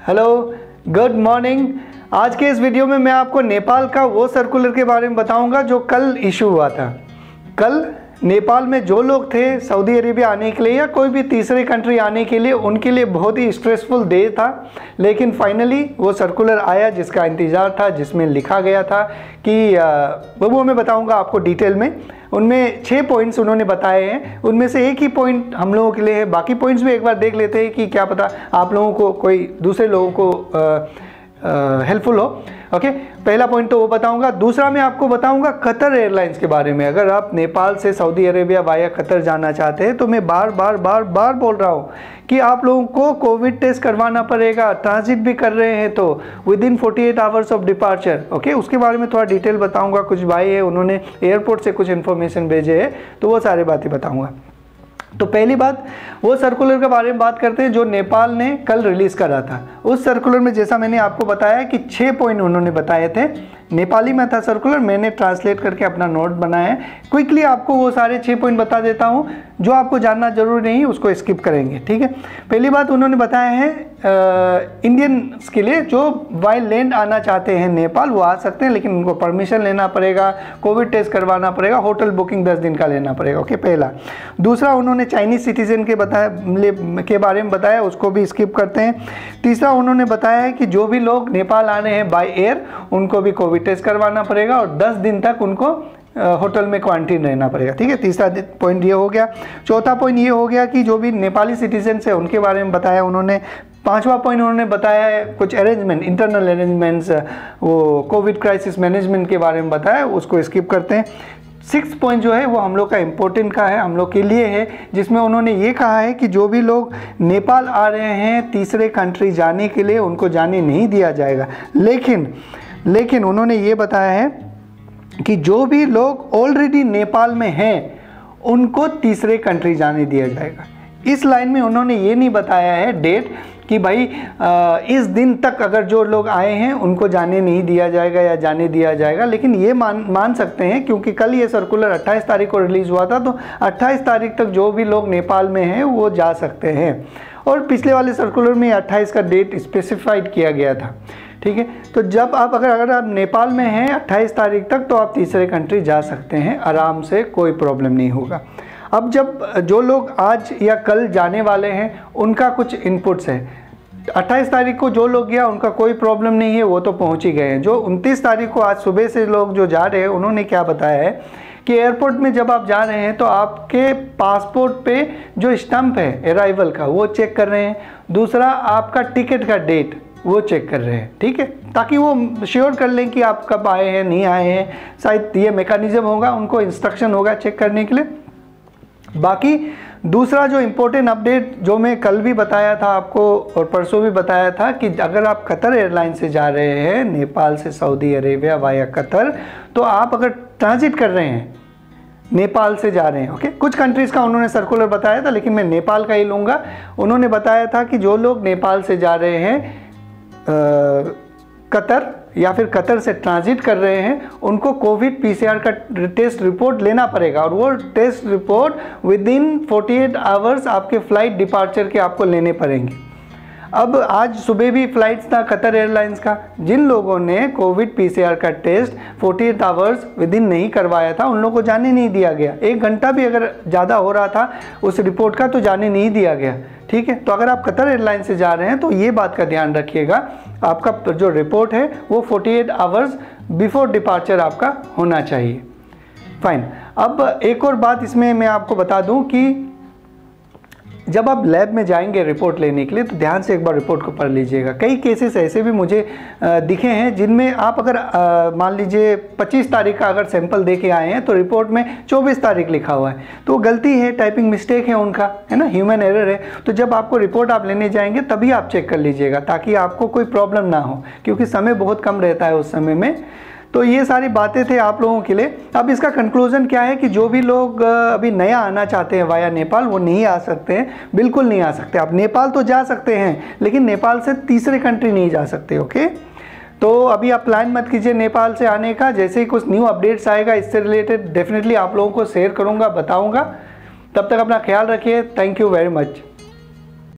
Hello, good morning. आज के इस वीडियो में मैं आपको नेपाल का वो सर्कुलर के बारे में बताऊंगा जो कल इशू हुआ था। कल नेपाल में जो लोग थे सऊदी अरेबिया आने के लिए या कोई भी तीसरी कंट्री आने के लिए, उनके लिए बहुत ही स्ट्रेसफुल डे था। लेकिन फाइनली वो सर्कुलर आया जिसका इंतज़ार था, जिसमें लिखा गया था कि वो मैं बताऊंगा आपको डिटेल में। उनमें 6 पॉइंट्स उन्होंने बताए हैं, उनमें से एक ही पॉइंट हम लोगों के लिए है। बाकी पॉइंट्स भी एक बार देख लेते हैं कि क्या पता आप लोगों को, कोई दूसरे लोगों को हेल्पफुल हो। ओके, पहला पॉइंट तो वो बताऊंगा। दूसरा मैं आपको बताऊंगा कतर एयरलाइंस के बारे में। अगर आप नेपाल से सऊदी अरेबिया वाया कतर जाना चाहते हैं तो मैं बार बार बोल रहा हूँ कि आप लोगों को कोविड टेस्ट करवाना पड़ेगा। ट्रांजिट भी कर रहे हैं तो within 48 hours of departure. Okay, उसके बारे में थोड़ा डिटेल बताऊंगा। कुछ भाई है, उन्होंने एयरपोर्ट से कुछ इन्फॉर्मेशन भेजे है, तो वो सारी बातें बताऊंगा। तो पहली बात, वो सर्कुलर के बारे में बात करते हैं जो नेपाल ने कल रिलीज़ करा था। उस सर्कुलर में जैसा मैंने आपको बताया कि 6 पॉइंट उन्होंने बताए थे। नेपाली में था सर्कुलर, मैंने ट्रांसलेट करके अपना नोट बनाया है। क्विकली आपको वो सारे 6 पॉइंट बता देता हूँ, जो आपको जानना जरूरी नहीं, उसको स्किप करेंगे, ठीक है। पहली बात उन्होंने बताया है इंडियंस के लिए जो बाय लैंड आना चाहते हैं नेपाल, वो आ सकते हैं, लेकिन उनको परमिशन लेना पड़ेगा, कोविड टेस्ट करवाना पड़ेगा, होटल बुकिंग 10 दिन का लेना पड़ेगा। ओके, पहला। दूसरा, उन्होंने चाइनीज़ सिटीजन के बारे में बताया, उसको भी स्किप करते हैं। तीसरा, उन्होंने बताया है कि जो भी लोग नेपाल आ रहे हैं बाय एयर, उनको भी कोविड टेस्ट करवाना पड़ेगा और 10 दिन तक उनको होटल में क्वारंटीन रहना पड़ेगा, ठीक है। तीसरा पॉइंट ये हो गया। चौथा पॉइंट ये हो गया कि जो भी नेपाली सिटीजन है उनके बारे में बताया उन्होंने। पांचवा पॉइंट उन्होंने बताया है कुछ अरेंजमेंट, इंटरनल अरेंजमेंट्स, वो कोविड क्राइसिस मैनेजमेंट के बारे में बताया, उसको स्किप करते हैं। 6 पॉइंट जो है वो हम लोग का इम्पोर्टेंट का है, हम लोग के लिए है, जिसमें उन्होंने ये कहा है कि जो भी लोग नेपाल आ रहे हैं तीसरे कंट्री जाने के लिए, उनको जाने नहीं दिया जाएगा। लेकिन उन्होंने ये बताया है कि जो भी लोग ऑलरेडी नेपाल में हैं उनको तीसरे कंट्री जाने दिया जाएगा। इस लाइन में उन्होंने ये नहीं बताया है डेट कि भाई इस दिन तक अगर जो लोग आए हैं उनको जाने नहीं दिया जाएगा या जाने दिया जाएगा। लेकिन ये मान सकते हैं क्योंकि कल ये सर्कुलर 28 तारीख को रिलीज़ हुआ था, तो 28 तारीख तक जो भी लोग नेपाल में हैं वो जा सकते हैं। और पिछले वाले सर्कुलर में 28 का डेट स्पेसिफाइड किया गया था, ठीक है। तो जब आप अगर आप नेपाल में हैं 28 तारीख तक, तो आप तीसरे कंट्री जा सकते हैं आराम से, कोई प्रॉब्लम नहीं होगा। अब जब जो लोग आज या कल जाने वाले हैं उनका कुछ इनपुट्स है। 28 तारीख को जो लोग गया उनका कोई प्रॉब्लम नहीं है, वो तो पहुंच ही गए हैं। जो 29 तारीख को आज सुबह से लोग जो जा रहे हैं, उन्होंने क्या बताया है कि एयरपोर्ट में जब आप जा रहे हैं तो आपके पासपोर्ट पे जो स्टैंप है अराइवल का, वो चेक कर रहे हैं। दूसरा, आपका टिकट का डेट वो चेक कर रहे हैं, ठीक है, ताकि वो श्योर कर लें कि आप कब आए हैं, नहीं आए हैं। शायद ये मैकेनिज्म होगा, उनको इंस्ट्रक्शन होगा चेक करने के लिए। बाकी दूसरा जो इम्पोर्टेंट अपडेट जो मैं कल भी बताया था आपको और परसों भी बताया था कि अगर आप कतर एयरलाइन से जा रहे हैं नेपाल से सऊदी अरेबिया वाया कतर, तो आप अगर ट्रांजिट कर रहे हैं, नेपाल से जा रहे हैं, ओके। कुछ कंट्रीज़ का उन्होंने सर्कुलर बताया था, लेकिन मैं नेपाल का ही लूँगा। उन्होंने बताया था कि जो लोग नेपाल से जा रहे हैं कतर या फिर कतर से ट्रांजिट कर रहे हैं, उनको कोविड पीसीआर का टेस्ट रिपोर्ट लेना पड़ेगा और वो test report within 48 hours आपके फ़्लाइट डिपार्चर के आपको लेने पड़ेंगे। अब आज सुबह भी फ्लाइट्स था कतर एयरलाइंस का, जिन लोगों ने कोविड पीसीआर का टेस्ट 48 आवर्स विद इन नहीं करवाया था, उन लोगों को जाने नहीं दिया गया। 1 घंटा भी अगर ज़्यादा हो रहा था उस रिपोर्ट का, तो जाने नहीं दिया गया, ठीक है। तो अगर आप कतर एयरलाइन से जा रहे हैं तो ये बात का ध्यान रखिएगा, आपका जो रिपोर्ट है वो 48 आवर्स बिफोर डिपार्चर आपका होना चाहिए। फाइन। अब एक और बात इसमें मैं आपको बता दूं कि जब आप लैब में जाएंगे रिपोर्ट लेने के लिए, तो ध्यान से एक बार रिपोर्ट को पढ़ लीजिएगा। कई केसेस ऐसे भी मुझे दिखे हैं जिनमें आप अगर मान लीजिए 25 तारीख का अगर सैंपल दे के आए हैं तो रिपोर्ट में 24 तारीख लिखा हुआ है, तो गलती है, टाइपिंग मिस्टेक है उनका, है ना, ह्यूमन एरर है। तो जब आपको रिपोर्ट आप लेने जाएंगे तभी आप चेक कर लीजिएगा, ताकि आपको कोई प्रॉब्लम ना हो, क्योंकि समय बहुत कम रहता है उस समय में। तो ये सारी बातें थे आप लोगों के लिए। अब इसका कंक्लूजन क्या है कि जो भी लोग अभी नया आना चाहते हैं वाया नेपाल, वो नहीं आ सकते हैं, बिल्कुल नहीं आ सकते। आप नेपाल तो जा सकते हैं, लेकिन नेपाल से तीसरे कंट्री नहीं जा सकते, ओके। तो अभी आप प्लान मत कीजिए नेपाल से आने का। जैसे ही कुछ न्यू अपडेट्स आएगा इससे रिलेटेड डेफिनेटली आप लोगों को शेयर करूँगा, बताऊँगा। तब तक अपना ख्याल रखिए। Thank you very much.